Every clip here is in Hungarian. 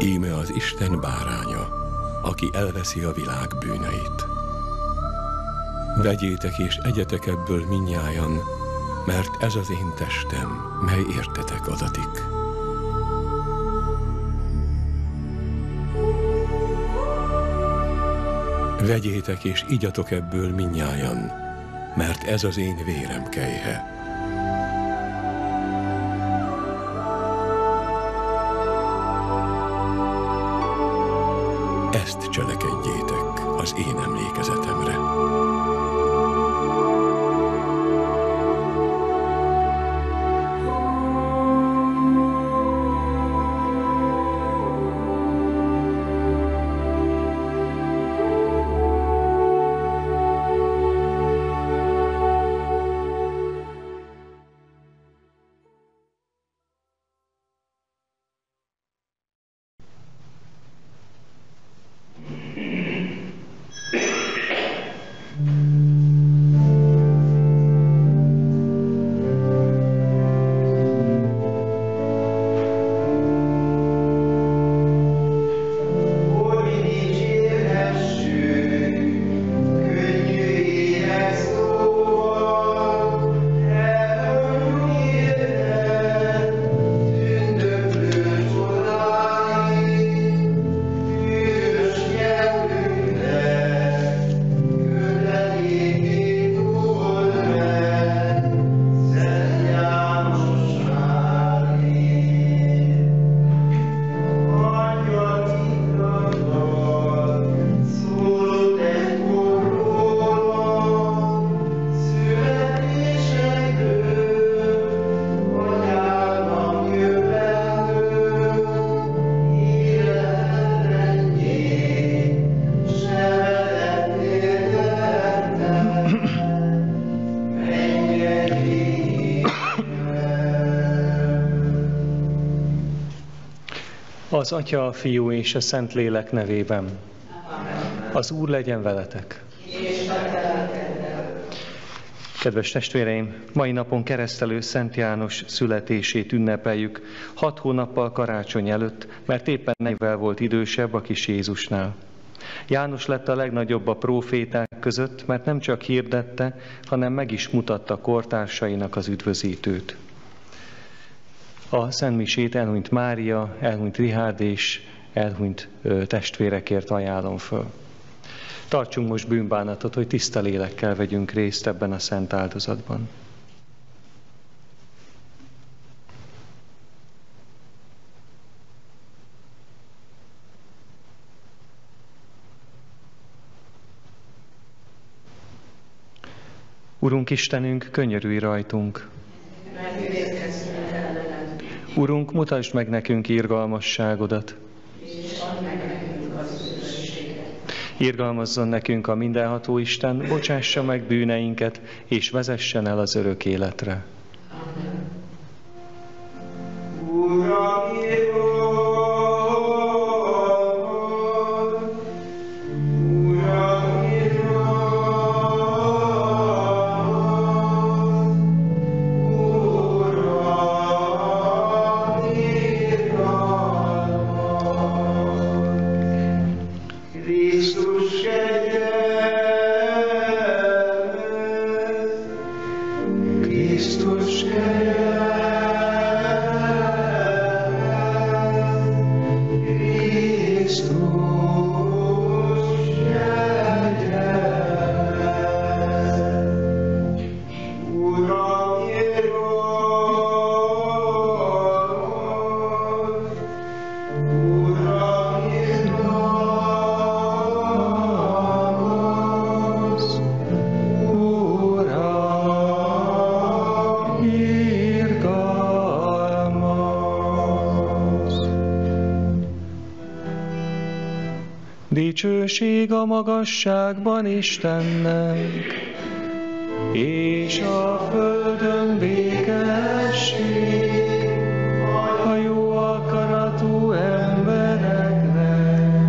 Íme az Isten báránya, aki elveszi a világ bűneit. Vegyétek és egyetek ebből mindnyájan, mert ez az én testem, mely értetek adatik. Vegyétek és igyatok ebből mindnyájan, mert ez az én vérem kelyhe. Ezt cselekedjétek az én emlékezetemre. Az Atya, a Fiú és a Szentlélek nevében. Az Úr legyen veletek. Kedves testvéreim, mai napon keresztelő Szent János születését ünnepeljük 6 hónappal karácsony előtt, mert éppen 40 volt idősebb a kis Jézusnál. János lett a legnagyobb a próféták között, mert nem csak hirdette, hanem meg is mutatta kortársainak az üdvözítőt. A Szent Misét elhunyt Mária, elhunyt Richárd és elhunyt testvérekért ajánlom föl. Tartsunk most bűnbánatot, hogy tiszta lélekkel vegyünk részt ebben a szent áldozatban. Urunk Istenünk, könyörülj rajtunk! Urunk, mutasd meg nekünk irgalmasságodat! Irgalmazzon nekünk a mindenható Isten, bocsássa meg bűneinket, és vezessen el az örök életre. Amen. Dicsőség a magasságban Istennek, és a földön békesség a jó akaratú embereknek.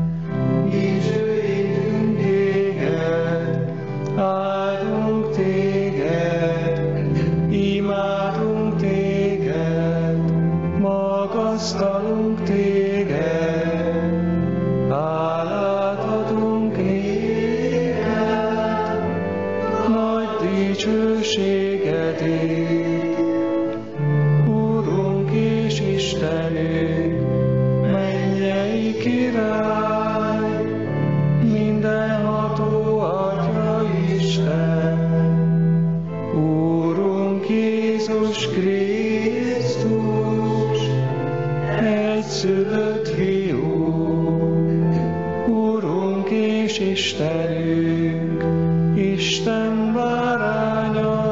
Dicsőítünk téged, áldunk téged, imádunk téged, magasztalunk téged. dicsőségedért. Úrunk és Istenünk, mennyei király, mindenható Atya Isten, Úrunk Jézus Krisztus, egyszülött Fiú, Úrunk és Istenünk, Isten báránya,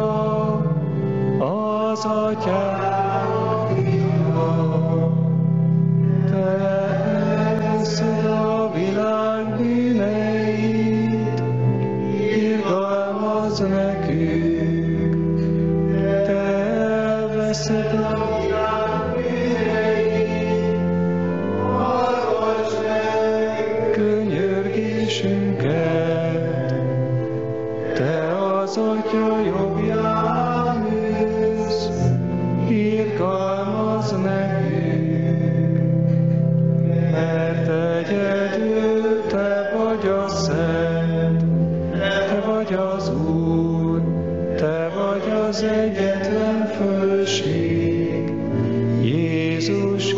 az Atyánk fia. Te elveszed a világ bűneit, irgalmazz nekünk. Te elveszed a világ bűneit, hallgass meg könyörgésünket. Te az Atya jobbján ülsz, irgalmazz nekünk, mert egyedül Te vagy a Szent, Te vagy az Úr, Te vagy az egyetlen fölség, Jézus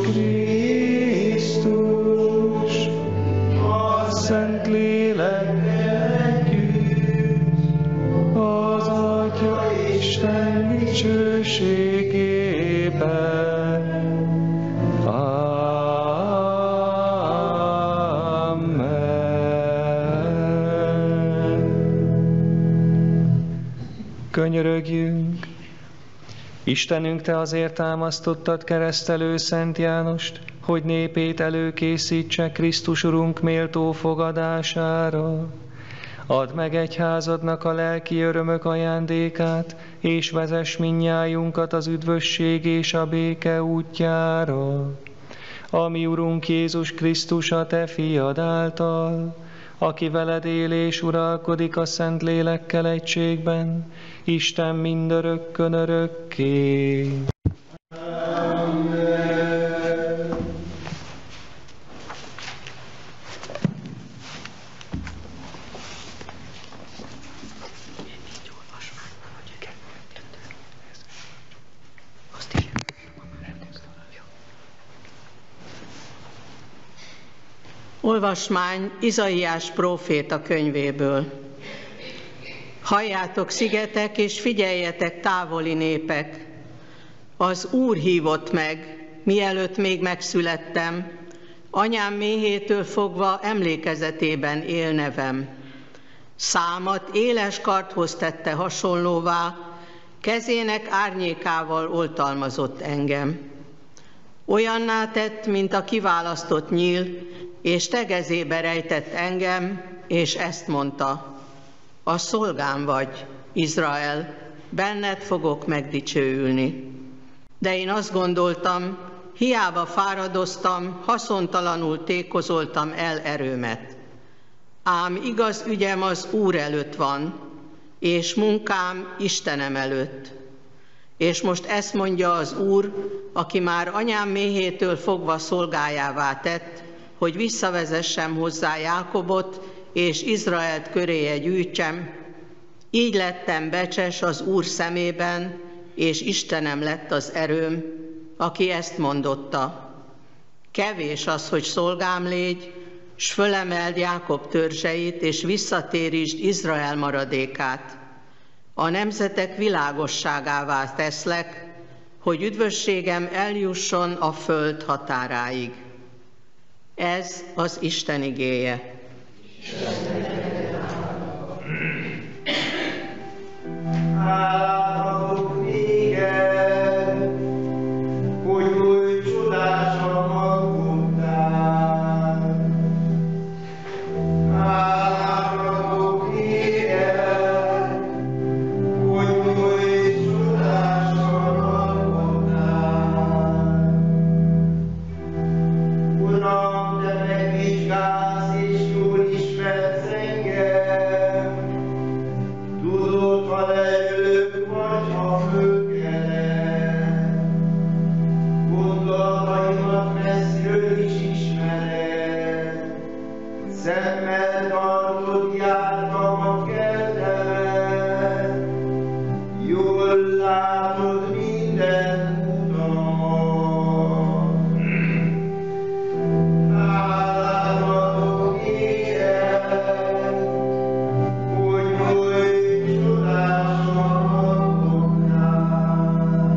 Krisztus, a Szentlélekkel együtt, az Atya Isten dicsőségében. Könyörögjünk! Istenünk, Te azért támasztottad keresztelő Szent Jánost, hogy népét előkészítse Krisztus Urunk méltó fogadására. Add meg egyházadnak a lelki örömök ajándékát, és vezess mindnyájunkat az üdvösség és a béke útjára. A mi Urunk Jézus Krisztus a Te fiad által, aki veled él és uralkodik a Szentlélekkel egységben, Isten mindörökkön örökké. Amen. Olvasmány Izaiás próféta könyvéből. Halljátok, szigetek, és figyeljetek, távoli népek! Az Úr hívott meg, mielőtt még megszülettem, anyám méhétől fogva emlékezetében él nevem. Számat éles kardhoz tette hasonlóvá, kezének árnyékával oltalmazott engem. Olyanná tett, mint a kiválasztott nyíl, és tegezébe rejtett engem, és ezt mondta: a szolgám vagy, Izrael, benned fogok megdicsőülni. De én azt gondoltam, hiába fáradoztam, haszontalanul tékozoltam el erőmet. Ám igaz ügyem az Úr előtt van, és munkám Istenem előtt. És most ezt mondja az Úr, aki már anyám méhétől fogva szolgájává tett, hogy visszavezessem hozzá Jákobot, és Izraelt köréje gyűjtsem. Így lettem becses az Úr szemében, és Istenem lett az erőm, aki ezt mondotta: kevés az, hogy szolgám légy, s fölemeld Jákob törzseit, és visszatérítsd Izrael maradékát. A nemzetek világosságává teszlek, hogy üdvösségem eljusson a föld határáig. Ez az Isten igéje. Hálálhatok néked, hogy oly csodásan alkottál. Hálálhatok néked, hogy oly csodásan alkottál. Uram, Te megvizsgálsz és jól ismersz engem. Tudod, ha lejövök, vagy ha fölkelek. Gondolataimat messziről is ismered. Szemmel tartod, jártamat keltemet. látod minden utat. Hálát adok éjjel, hogy oly csodásan adok rád.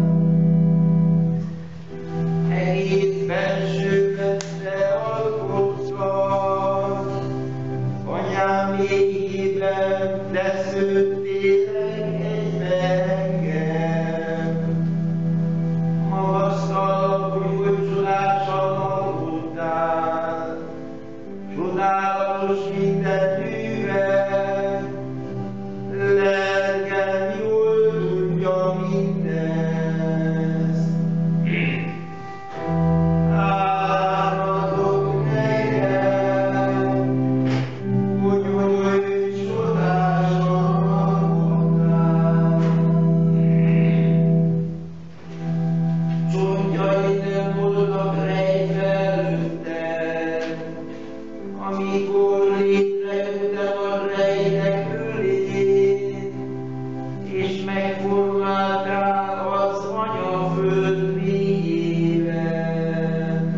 Egész bensőmet te alkottad, anyám éhében te szőttél egybe engem. Magasztalak, hogy csodásan alkottál, csodálatos minden műved, lelkem jól tudja mindezt. Hálát adok neked, hogy oly csodásan alkottál. Csontjaid nem voltak rejtve előtted, amikor létrejöttem a rejtek fölé, és megformáltál az anyaföld mélyében.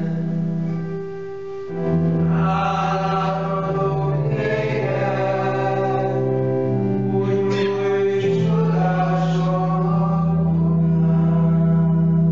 Hálát adok neked, hogy oly csodásan alkottál.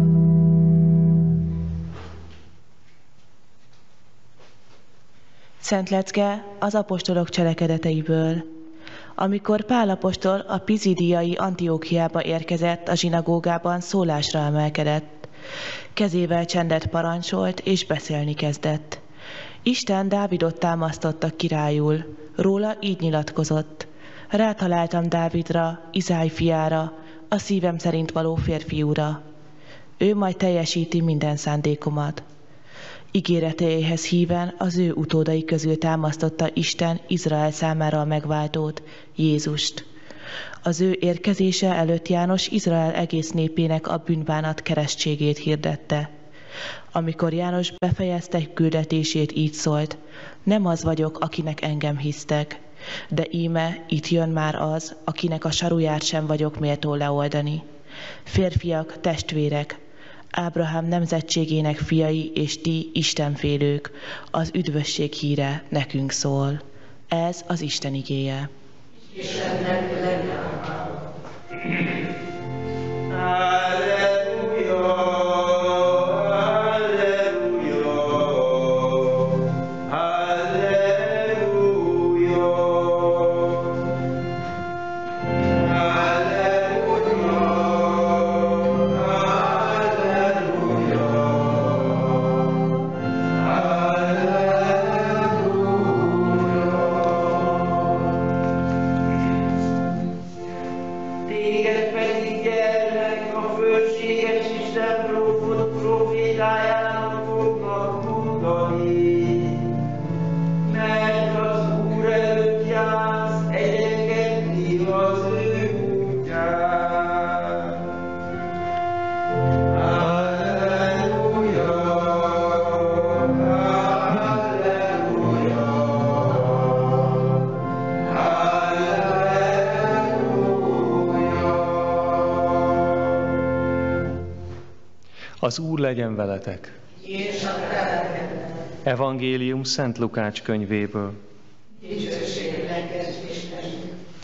Szent lecke az apostolok cselekedeteiből. Amikor Pál apostol a pizidiai Antiókiába érkezett, a zsinagógában szólásra emelkedett. Kezével csendet parancsolt, és beszélni kezdett. Isten Dávidot támasztotta királyul, róla így nyilatkozott. Rátaláltam Dávidra, Izáj fiára, a szívem szerint való férfiúra. Ő majd teljesíti minden szándékomat. Ígéreteihez híven az ő utódai közül támasztotta Isten Izrael számára a megváltót, Jézust. Az ő érkezése előtt János Izrael egész népének a bűnbánat keresztségét hirdette. Amikor János befejezte küldetését, így szólt: nem az vagyok, akinek engem hisztek, de íme itt jön már az, akinek a saruját sem vagyok méltó leoldani. Férfiak, testvérek, Ábrahám nemzetségének fiai és ti istenfélők, az üdvösség híre nekünk szól. Ez az Isten igéje. Istennek legyen. Halleluja, halleluja, halleluja, Téged pedig, gyermek, a fölséges Isten profétájának fognak mondani, mert az Úr előtt jársz egyenkedni az ő útján. Halleluja, halleluja, Az Úr legyen veletek. És a te Evangélium Szent Lukács könyvéből. dicsőség neked, Istenünk.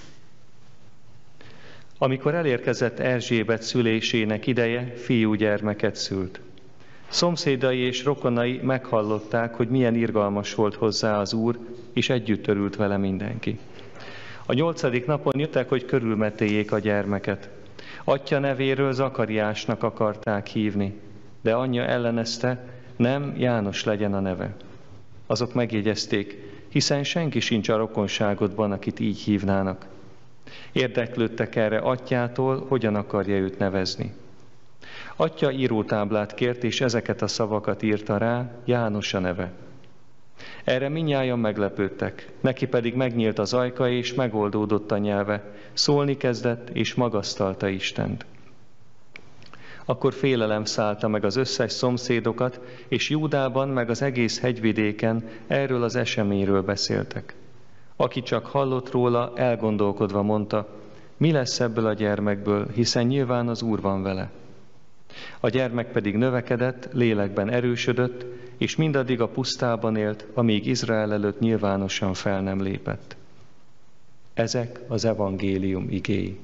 Amikor elérkezett Erzsébet szülésének ideje, fiúgyermeket szült. Szomszédai és rokonai meghallották, hogy milyen irgalmas volt hozzá az Úr, és együtt örült vele mindenki. A 8. napon jöttek, hogy körülmetéljék a gyermeket. Atyja nevéről Zakariásnak akarták hívni, de anyja ellenezte, nem, János legyen a neve. Azok megjegyezték, hiszen senki sincs a rokonságodban, akit így hívnának. Érdeklődtek erre atyától, hogyan akarja őt nevezni. Atya írótáblát kért, és ezeket a szavakat írta rá, János a neve. Erre mindnyájan meglepődtek, neki pedig megnyílt az ajka, és megoldódott a nyelve, szólni kezdett, és magasztalta Istent. Akkor félelem szállta meg az összes szomszédokat, és Júdában, meg az egész hegyvidéken erről az eseményről beszéltek. Aki csak hallott róla, elgondolkodva mondta, mi lesz ebből a gyermekből, hiszen nyilván az Úr van vele. A gyermek pedig növekedett, lélekben erősödött, és mindaddig a pusztában élt, amíg Izrael előtt nyilvánosan fel nem lépett. Ezek az evangélium igéi.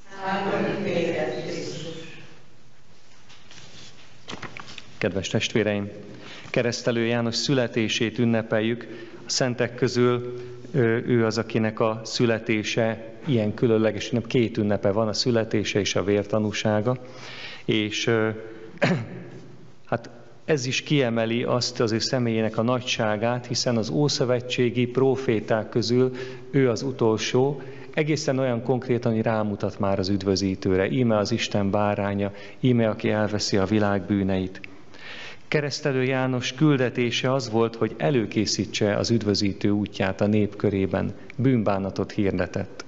Kedves testvéreim, Keresztelő János születését ünnepeljük. A szentek közül ő az, akinek a születése ilyen különleges, nem két ünnepe van, a születése és a vértanúsága. És hát ez is kiemeli azt az ő személyének a nagyságát, hiszen az ószövetségi próféták közül ő az utolsó, egészen olyan konkrétan, hogy rámutat már az üdvözítőre. Íme az Isten báránya, íme aki elveszi a világ bűneit. Keresztelő János küldetése az volt, hogy előkészítse az üdvözítő útját a nép körében, bűnbánatot hirdetett.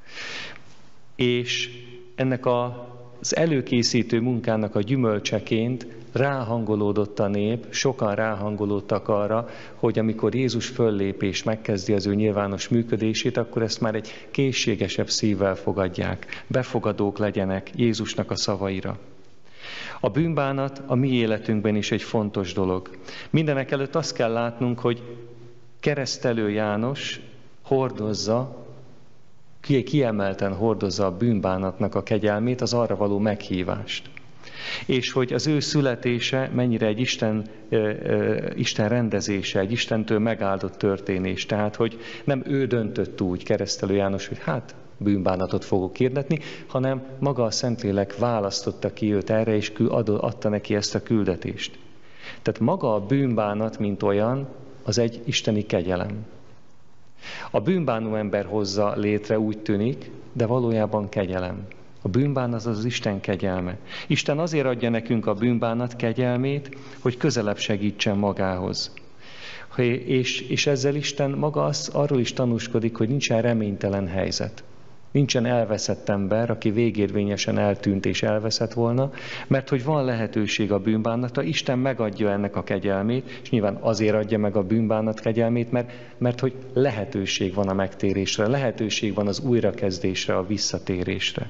És ennek az előkészítő munkának a gyümölcseként ráhangolódott a nép, sokan ráhangolódtak arra, hogy amikor Jézus föllép és megkezdi az ő nyilvános működését, akkor ezt már egy készségesebb szívvel fogadják, befogadók legyenek Jézusnak a szavaira. A bűnbánat a mi életünkben is egy fontos dolog. Mindenek előtt azt kell látnunk, hogy Keresztelő János hordozza, kiemelten hordozza a bűnbánatnak a kegyelmét, az arra való meghívást. És hogy az ő születése mennyire egy Isten rendezése, egy Istentől megáldott történés. Tehát, hogy nem ő döntött úgy, Keresztelő János, hogy hát bűnbánatot fogok hirdetni, hanem maga a Szentlélek választotta ki őt erre, és adta neki ezt a küldetést. Tehát maga a bűnbánat, mint olyan, az egy isteni kegyelem. A bűnbánó ember hozza létre, úgy tűnik, de valójában kegyelem. A bűnbánat az Isten kegyelme. Isten azért adja nekünk a bűnbánat kegyelmét, hogy közelebb segítsen magához. És ezzel Isten maga arról is tanúskodik, hogy nincsen reménytelen helyzet. Nincsen elveszett ember, aki végérvényesen eltűnt és elveszett volna, mert hogy van lehetőség a bűnbánatra, Isten megadja ennek a kegyelmét, és nyilván azért adja meg a bűnbánat kegyelmét, mert hogy lehetőség van a megtérésre, lehetőség van az újrakezdésre, a visszatérésre.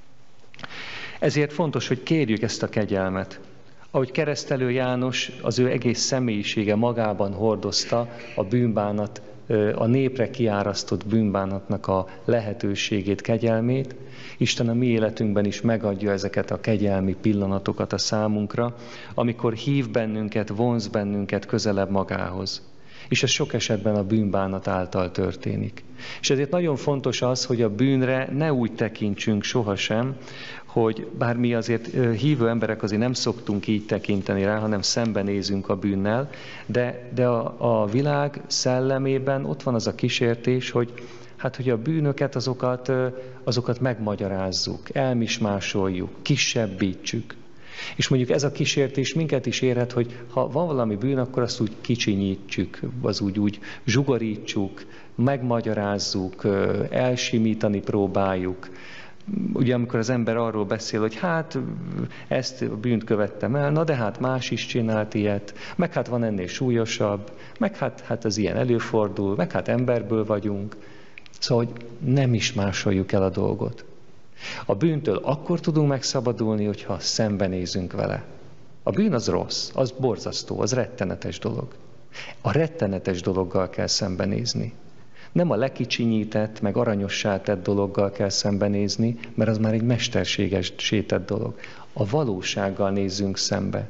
Ezért fontos, hogy kérjük ezt a kegyelmet. Ahogy Keresztelő János az ő egész személyisége magában hordozta a bűnbánat, a népre kiárasztott bűnbánatnak a lehetőségét, kegyelmét, Isten a mi életünkben is megadja ezeket a kegyelmi pillanatokat a számunkra, amikor hív bennünket, vonz bennünket közelebb magához. És ez sok esetben a bűnbánat által történik. És ezért nagyon fontos az, hogy a bűnre ne úgy tekintsünk sohasem, hogy bár mi azért hívő emberek azért nem szoktunk így tekinteni rá, hanem szembenézünk a bűnnel, de a világ szellemében ott van az a kísértés, hogy a bűnöket, azokat megmagyarázzuk, elmismásoljuk, kisebbítsük. És mondjuk ez a kísértés minket is érhet, hogy ha van valami bűn, akkor azt úgy kicsinyítsük, az úgy zsugorítsuk, megmagyarázzuk, elsimítani próbáljuk. Ugye amikor az ember arról beszél, hogy hát ezt a bűnt követtem el, na de hát más is csinált ilyet, meg hát van ennél súlyosabb, meg hát az ilyen előfordul, meg hát emberből vagyunk. Szóval, hogy nem is másoljuk el a dolgot. A bűntől akkor tudunk megszabadulni, hogyha szembenézünk vele. A bűn az rossz, az borzasztó, az rettenetes dolog. A rettenetes dologgal kell szembenézni. Nem a lekicsinyített, meg aranyossá tett dologgal kell szembenézni, mert az már egy mesterséges sétett dolog. A valósággal nézzünk szembe.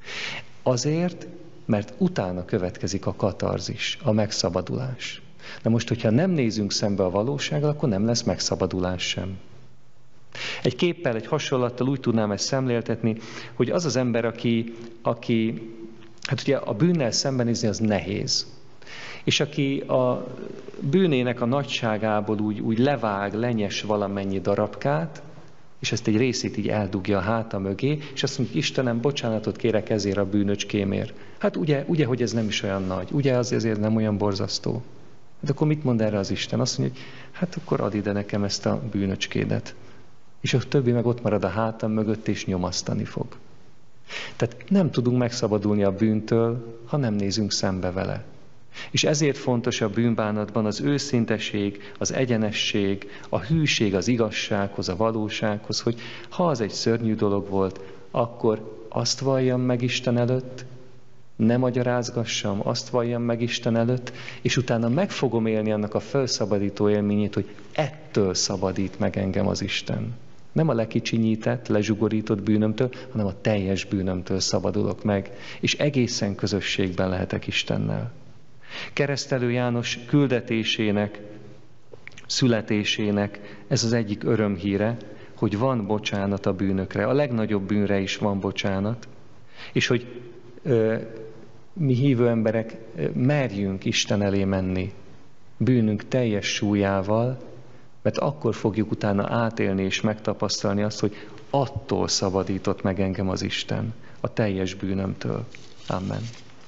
Azért, mert utána következik a katarzis, a megszabadulás. Na most, hogyha nem nézünk szembe a valósággal, akkor nem lesz megszabadulás sem. Egy képpel, egy hasonlattal úgy tudnám ezt szemléltetni, hogy az az ember, aki hát ugye a bűnnel szembenézni, az nehéz. És aki a bűnének a nagyságából úgy levág, lenyes valamennyi darabkát, és ezt egy részét így eldugja a háta mögé, és azt mondja, Istenem, bocsánatot kérek ezért a bűnöcskémért. Hát ugye, hogy ez nem is olyan nagy, ugye az ezért nem olyan borzasztó. Hát akkor mit mond erre az Isten? Azt mondja, hogy hát akkor add ide nekem ezt a bűnöcskédet. És a többi meg ott marad a hátam mögött, és nyomasztani fog. Tehát nem tudunk megszabadulni a bűntől, ha nem nézünk szembe vele. És ezért fontos a bűnbánatban az őszinteség, az egyenesség, a hűség az igazsághoz, a valósághoz, hogy ha az egy szörnyű dolog volt, akkor azt valljam meg Isten előtt, ne magyarázgassam, azt valljam meg Isten előtt, és utána meg fogom élni annak a felszabadító élményét, hogy ettől szabadít meg engem az Isten. Nem a lekicsinyített, lezsugorított bűnömtől, hanem a teljes bűnömtől szabadulok meg, és egészen közösségben lehetek Istennel. Keresztelő János küldetésének, születésének ez az egyik örömhíre, hogy van bocsánat a bűnökre, a legnagyobb bűnre is van bocsánat, és hogy mi hívő emberek merjünk Isten elé menni bűnünk teljes súlyával, mert akkor fogjuk utána átélni és megtapasztalni azt, hogy attól szabadított meg engem az Isten, a teljes bűnömtől. Amen.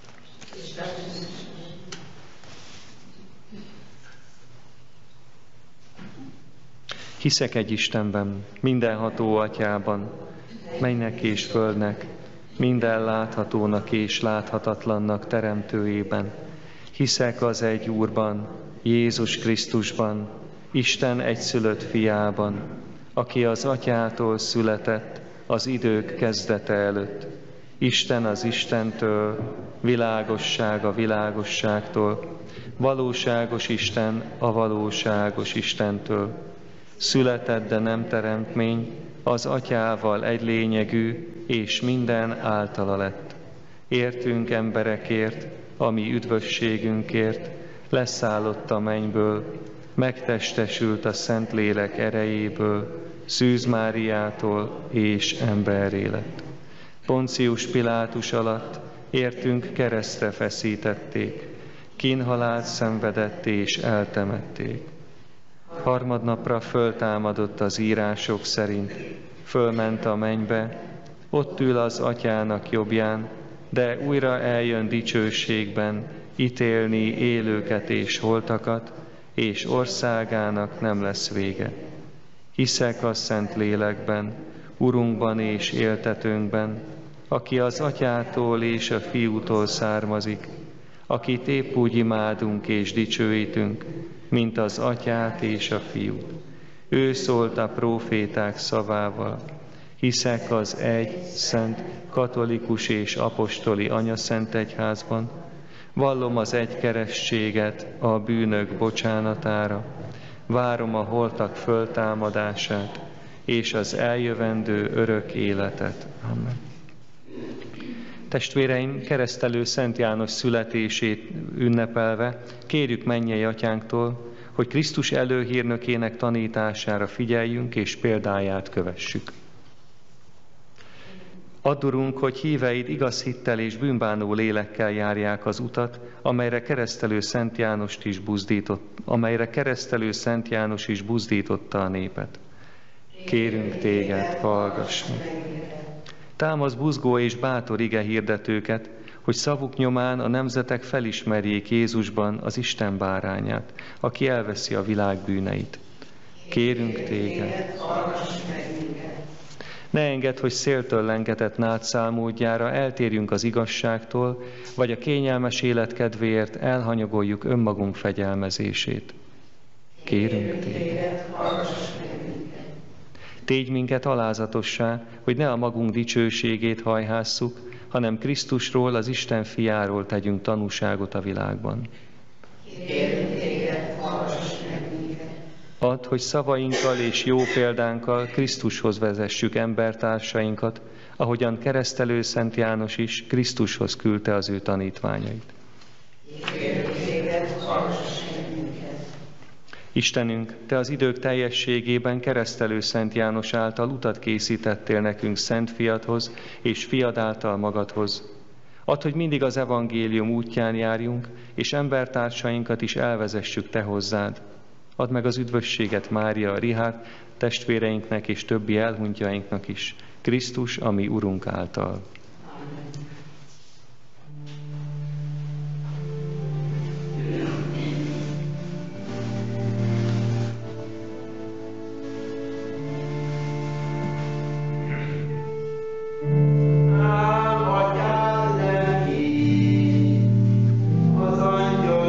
Hiszek egy Istenben, mindenható Atyában, mennynek és földnek, minden láthatónak és láthatatlannak teremtőjében. Hiszek az egy Úrban, Jézus Krisztusban, Isten egyszülött fiában, aki az Atyától született az idők kezdete előtt. Isten az Istentől, világosság a világosságtól, valóságos Isten a valóságos Istentől. Született, de nem teremtmény, az Atyával egy lényegű, és minden általa lett. Értünk emberekért, a mi üdvösségünkért, leszállott a mennyből, megtestesült a Szentlélek erejéből, Szűz Máriától és emberré lett. Poncius Pilátus alatt értünk keresztre feszítették, kínhalált szenvedett és eltemették. Harmadnapra föltámadott az írások szerint, fölment a mennybe, ott ül az Atyának jobbján, de újra eljön dicsőségben ítélni élőket és holtakat, és országának nem lesz vége. Hiszek a Szent Lélekben, Urunkban és éltetőnkben, aki az Atyától és a Fiútól származik, akit épp úgy imádunk és dicsőítünk, mint az Atyát és a Fiút. Ő szólt a próféták szavával. Hiszek az egy, szent, katolikus és apostoli anyaszent egyházban, vallom az egy keresztséget a bűnök bocsánatára, várom a holtak föltámadását és az eljövendő örök életet. Amen. Testvéreim, keresztelő Szent János születését ünnepelve kérjük mennyei Atyánktól, hogy Krisztus előhírnökének tanítására figyeljünk és példáját kövessük. Add, Urunk, hogy híveid igaz hittel és bűnbánó lélekkel járják az utat, amelyre keresztelő Szent János is buzdította a népet. Kérünk téged, hallgass meg! Támasz buzgó és bátor ige hirdetőket, hogy szavuk nyomán a nemzetek felismerjék Jézusban az Isten bárányát, aki elveszi a világ bűneit. Kérünk téged! Ne engedd, hogy széltől lengetett nátszál módjára eltérjünk az igazságtól, vagy a kényelmes élet kedvéért elhanyagoljuk önmagunk fegyelmezését. Kérünk téged! Tégy minket alázatossá, hogy ne a magunk dicsőségét hajhásszuk, hanem Krisztusról, az Isten fiáról tegyünk tanúságot a világban. Kérünk téged, hallgass meg minket! Add, hogy szavainkkal és jó példánkkal Krisztushoz vezessük embertársainkat, ahogyan keresztelő Szent János is Krisztushoz küldte az ő tanítványait. Kérünk téged, hallgass meg minket! Istenünk, Te az idők teljességében keresztelő Szent János által utat készítettél nekünk Szent Fiadhoz, és Fiad által magadhoz. Add, hogy mindig az evangélium útján járjunk, és embertársainkat is elvezessük Te hozzád. Add meg az üdvösséget Mária, Richárd testvéreinknek és többi elhunytjainknak is, Krisztus, a mi Urunk által. Az angyal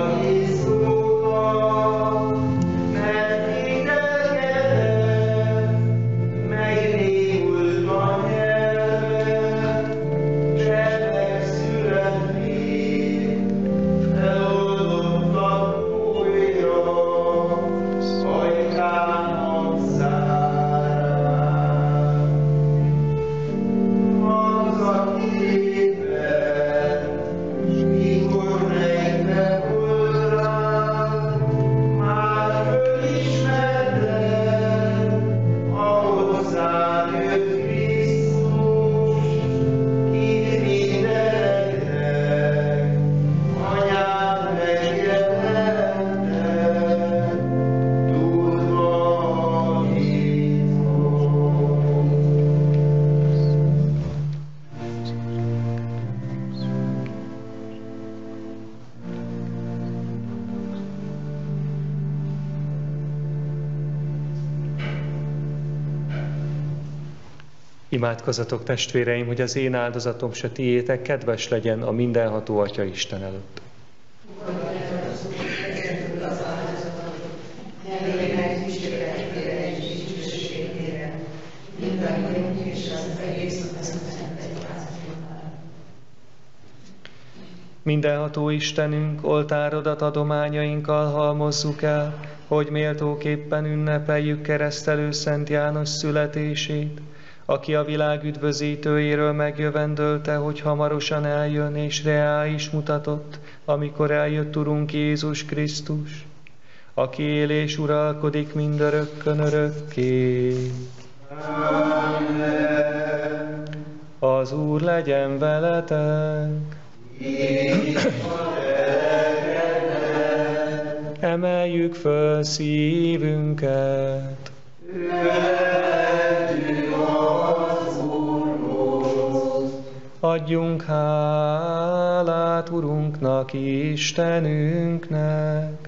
Imádkozzatok, testvéreim, hogy az én áldozatom se tiétek kedves legyen a mindenható Atya Isten előtt. Mindenható Istenünk, oltárodat adományainkkal halmozzuk el, hogy méltóképpen ünnepeljük keresztelő Szent János születését, aki a világ üdvözítőjéről megjövendölte, hogy hamarosan eljön, és reá is mutatott, amikor eljött Urunk Jézus Krisztus, aki él és uralkodik mindörökkön örökké. Amen. Az Úr legyen veletek! Emeljük föl szívünket! Adjunk hálát Urunknak, Istenünknek.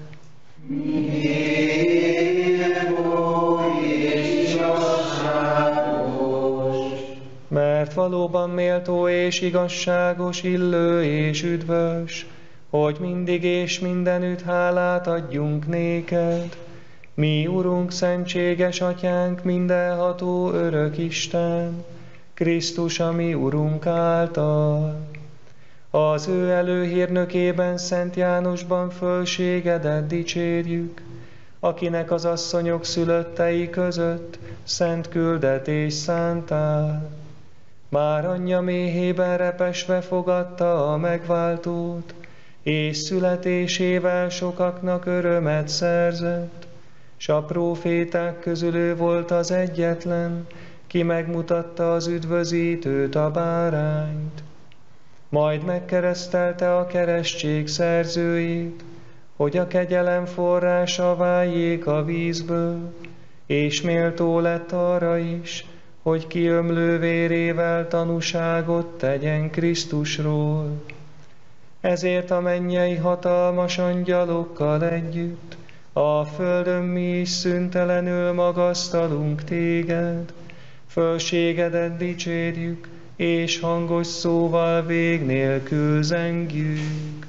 Mert valóban méltó és igazságos, illő és üdvös, hogy mindig és mindenütt hálát adjunk néked, mi Urunk, szentséges Atyánk, mindenható örök Isten, Krisztus, a mi Urunk által. Az ő előhírnökében, Szent Jánosban fölségedet dicsérjük, akinek az asszonyok szülöttei között szent küldetés szántál. Már anyja méhében repesve fogadta a megváltót, és születésével sokaknak örömet szerzett, s a próféták közül ő volt az egyetlen, ki megmutatta az üdvözítőt, a bárányt. Majd megkeresztelte a keresztség szerzőjét, hogy a kegyelem forrása váljék a vízből, és méltó lett arra is, hogy kiömlő vérével tanúságot tegyen Krisztusról. Ezért a mennyei hatalmas angyalokkal együtt a földön mi is szüntelenül magasztalunk téged, fölségedet dicsérjük, és hangos szóval vég nélkül zengjük.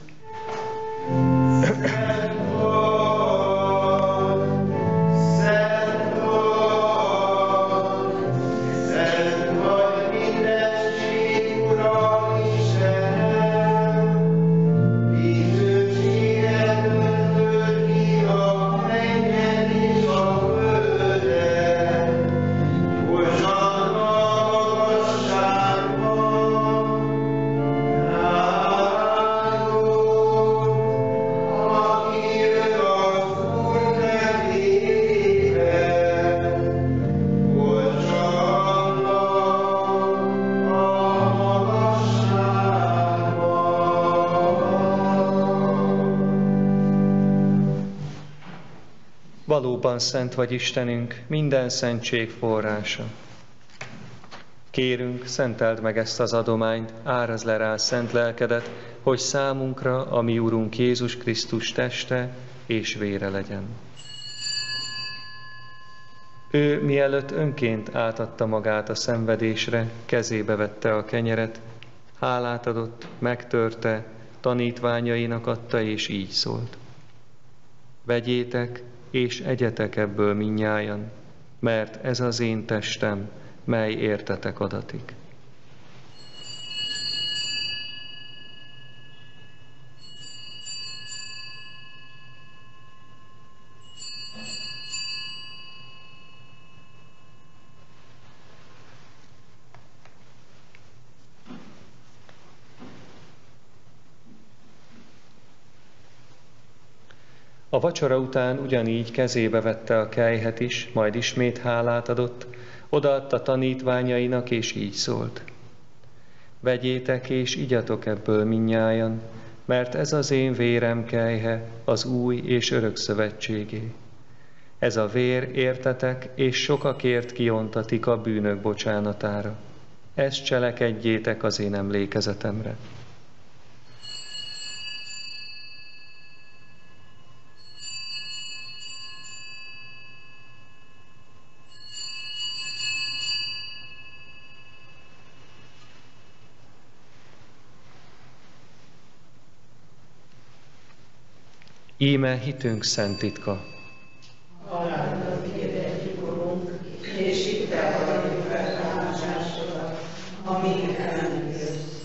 Valóban szent vagy Istenünk, minden szentség forrása. Kérünk, szenteld meg ezt az adományt, árazd le rá szent lelkedet, hogy számunkra a mi Urunk Jézus Krisztus teste és vére legyen. Ő mielőtt önként átadta magát a szenvedésre, kezébe vette a kenyeret, hálát adott, megtörte, tanítványainak adta, és így szólt. Vegyétek, és egyetek ebből mindnyájan, mert ez az én testem, mely értetek adatik. A vacsora után ugyanígy kezébe vette a kelyhet is, majd ismét hálát adott, odaadta tanítványainak, és így szólt. Vegyétek és igyatok ebből mindnyájan, mert ez az én vérem kelyhe, az új és örök szövetségé. Ez a vér értetek, és sokakért kiontatik a bűnök bocsánatára. Ezt cselekedjétek az én emlékezetemre. Íme hitünk szent titka. Halálodat hirdetjük, Urunk, és hittel valljuk feltámadásodat, amíg el nem jössz.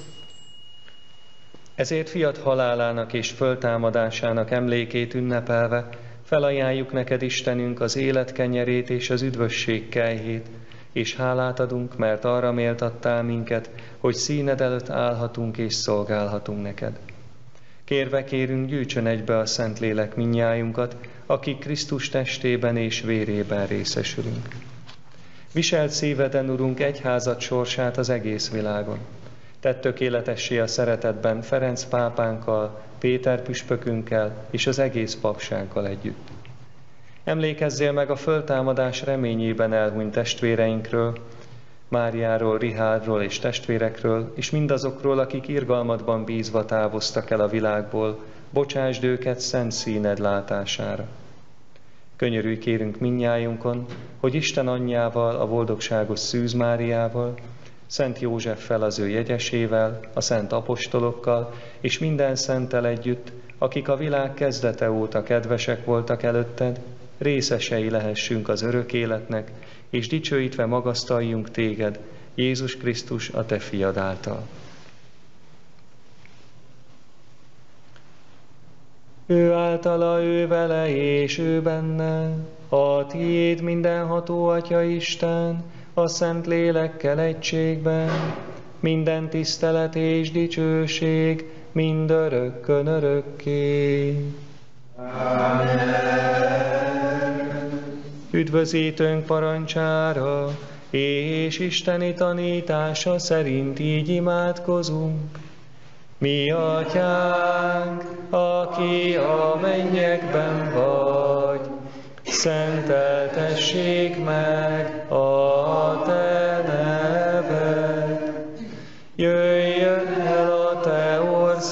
Ezért fiat halálának és föltámadásának emlékét ünnepelve felajánljuk neked, Istenünk, az élet kenyerét és az üdvösség kejhét, és hálát adunk, mert arra méltattál minket, hogy színed előtt állhatunk és szolgálhatunk neked. Kérve kérünk, gyűjtsön egybe a Szentlélek mindnyájunkat, akik Krisztus testében és vérében részesülünk. Viselt szíveden, Urunk, egyházad sorsát az egész világon. Tedd tökéletessé a szeretetben Ferenc pápánkkal, Péter püspökünkkel és az egész papsággal együtt. Emlékezzél meg a föltámadás reményében elhunyt testvéreinkről, Máriáról, Richardról és testvérekről, és mindazokról, akik irgalmadban bízva távoztak el a világból, bocsásd őket szent színed látására. Könyörülj kérünk mindnyájunkon, hogy Isten anyjával, a boldogságos Szűz Máriával, Szent Józseffel, az ő jegyesével, a szent apostolokkal, és minden szenttel együtt, akik a világ kezdete óta kedvesek voltak előtted, részesei lehessünk az örök életnek, és dicsőítve magasztaljunk téged, Jézus Krisztus, a te fiad által. Ő általa, ő vele és ő benne, a tiéd mindenható Atya Isten, a Szent Lélekkel egységben, minden tisztelet és dicsőség, mindörökkön örökké. Üdvözítőnk parancsára és isteni tanítása szerint így imádkozunk. Mi Atyánk, aki a mennyekben vagy, szenteltessék meg a te neved. Jöjjön el a te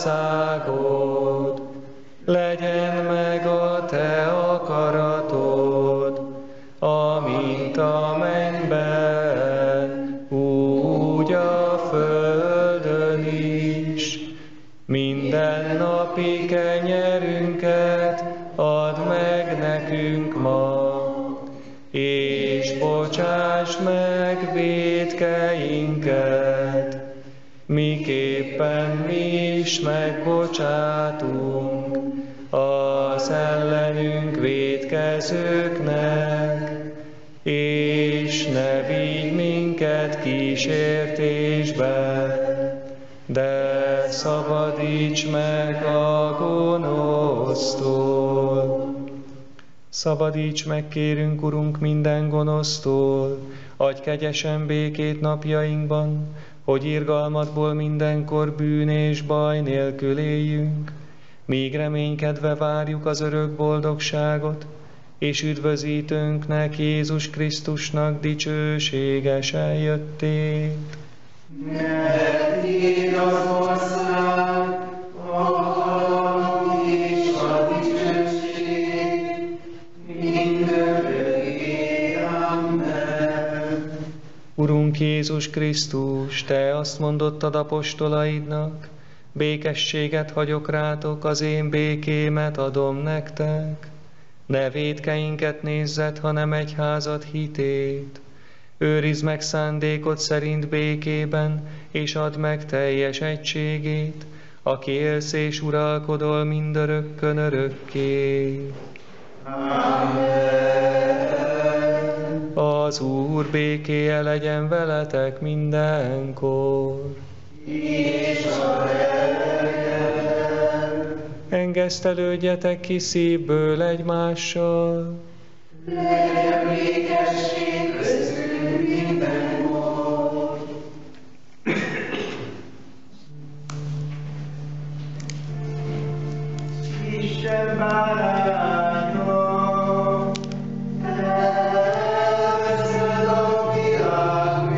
országod, legyen meg a te akaratod, amint a mennyben, úgy a földön is. Minden napi kenyerünket add meg nekünk ma, és bocsásd meg vétkeinket, miképpen mi is megbocsátunk az ellenünk vétkezőknek, és ne vigy minket kísértésbe, de szabadíts meg a gonosztól. Szabadíts meg, kérünk, Urunk, minden gonosztól, adj kegyesen békét napjainkban, hogy irgalmadból mindenkor bűn és baj nélkül éljünk, míg reménykedve várjuk az örök boldogságot, és üdvözítőnknek, Jézus Krisztusnak dicsőséges eljöttét. Mert tiéd az ország, a hatalom és a dicsőség, mindörökké. Amen. Urunk Jézus Krisztus, te azt mondottad apostolaidnak, békességet hagyok rátok, az én békémet adom nektek. Ne vétkeinket nézzed, hanem egyházad hitét. Őrizd meg szándékod szerint békében, és add meg teljes egységét, aki élsz és uralkodol mindörökkön örökké. Amen. Az Úr békéje legyen veletek mindenkor. És a lelkedben. Engesztelődjetek ki szívből egymással. Legyen békesség köztünk mindenkor. Isten bárányom, elveszed a világ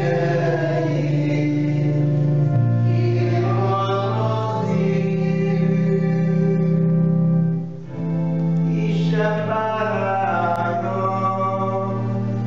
bűneit, irgalmat szívünk. Isten bárányom,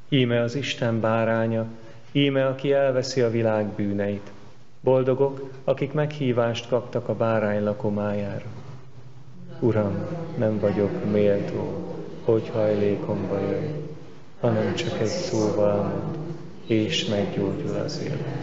Íme az Isten báránya, íme aki elveszi a világ bűneit. Boldogok, akik meghívást kaptak a bárány lakomájára. Uram, nem vagyok méltó, hogy hajlékomba jöjj, hanem csak egy szóval mond, és meggyógyul az élet.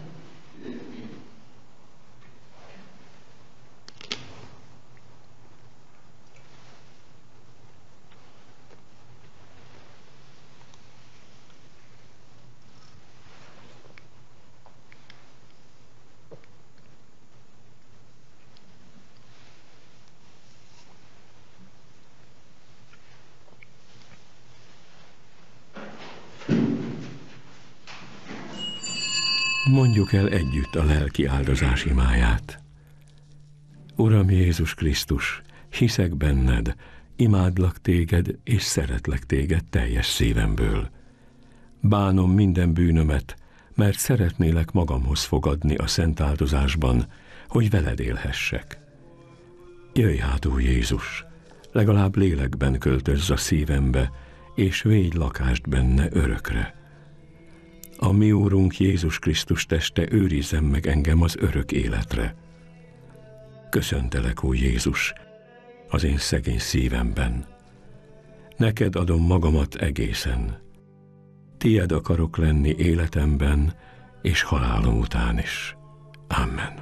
Mondjuk el együtt a lelki áldozás imáját. Uram Jézus Krisztus, hiszek benned, imádlak téged és szeretlek téged teljes szívemből. Bánom minden bűnömet, mert szeretnélek magamhoz fogadni a szent áldozásban, hogy veled élhessek. Jöjj hát, Úr Jézus, legalább lélekben költözz a szívembe, és védj lakást benne örökre. A mi Úrunk Jézus Krisztus teste őrizzen meg engem az örök életre. Köszöntelek, Ó Jézus, az én szegény szívemben. Neked adom magamat egészen. Tied akarok lenni életemben és halálom után is. Amen.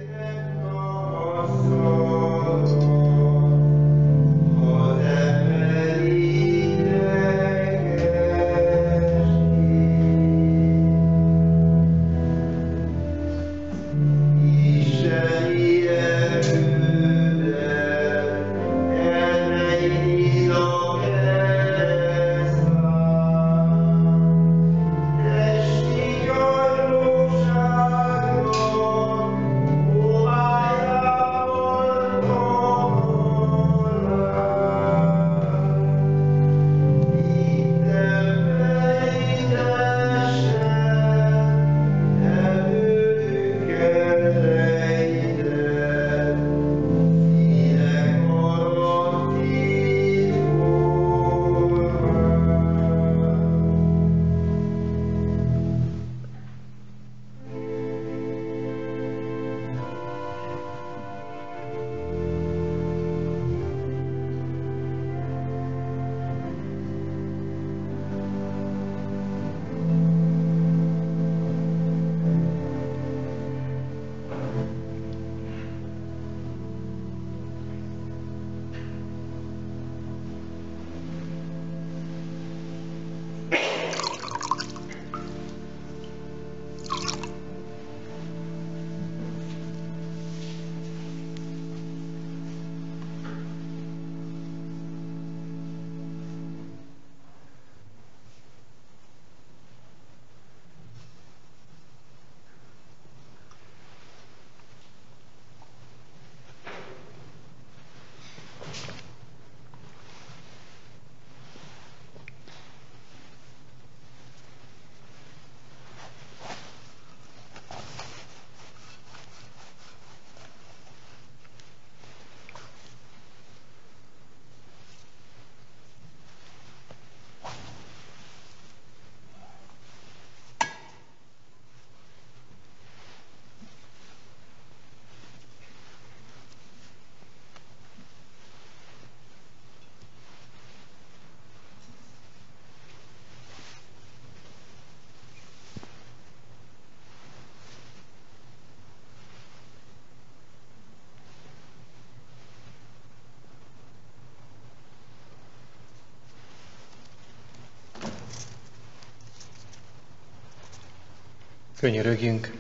Könyörögjünk!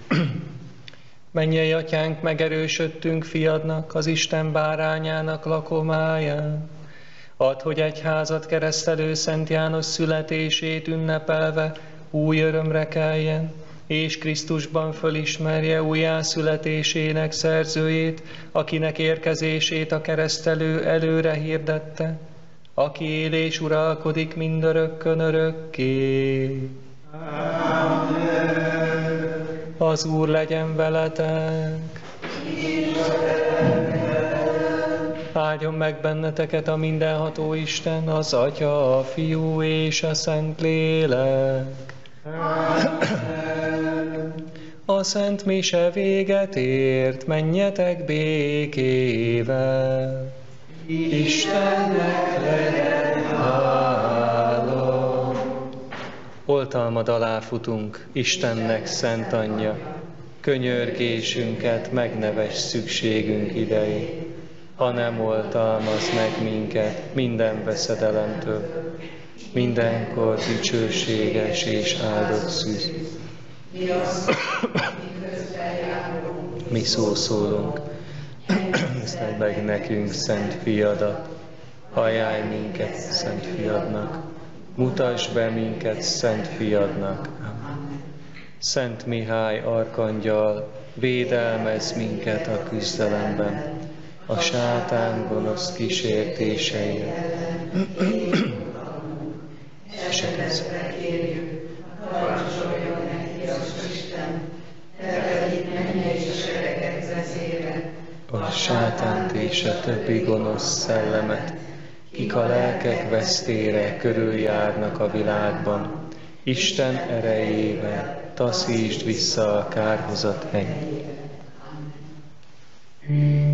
Mennyei Atyánk, megerősödtünk fiadnak, az Isten bárányának lakomáján. Add, hogy egyházat keresztelő Szent János születését ünnepelve új örömre keljen, és Krisztusban fölismerje újjászületésének szerzőjét, akinek érkezését a keresztelő előre hirdette, aki él és uralkodik mindörökkön örökké. Az Úr legyen veletek! Áldjon meg benneteket a mindenható Isten, az Atya, a Fiú és a Szentlélek. A szent mise véget ért, menjetek békével. Istennek legyen hála. Oltalmad alá futunk, Istennek szent anyja, könyörgésünket megnevess szükségünk idején, ha nem oltalmaz meg minket minden veszedelemtől, mindenkor dicsőséges és áldott szűz. Mi szószólunk, szedd meg nekünk szent fiadat, ajánlj minket szent fiadnak, mutasd be minket szent fiadnak. Szent Mihály arkangyal, védelmezz minket a küzdelemben, a sátán gonosz kísértéseire. Esedezve kérjük, parancsoljon neki az Isten, elvegyít mennyei seregek vezére, a sátánt és a többi gonosz szellemet, kik a lelkek vesztére körüljárnak a világban, Isten erejével taszítsd vissza a kárhozat ennyit.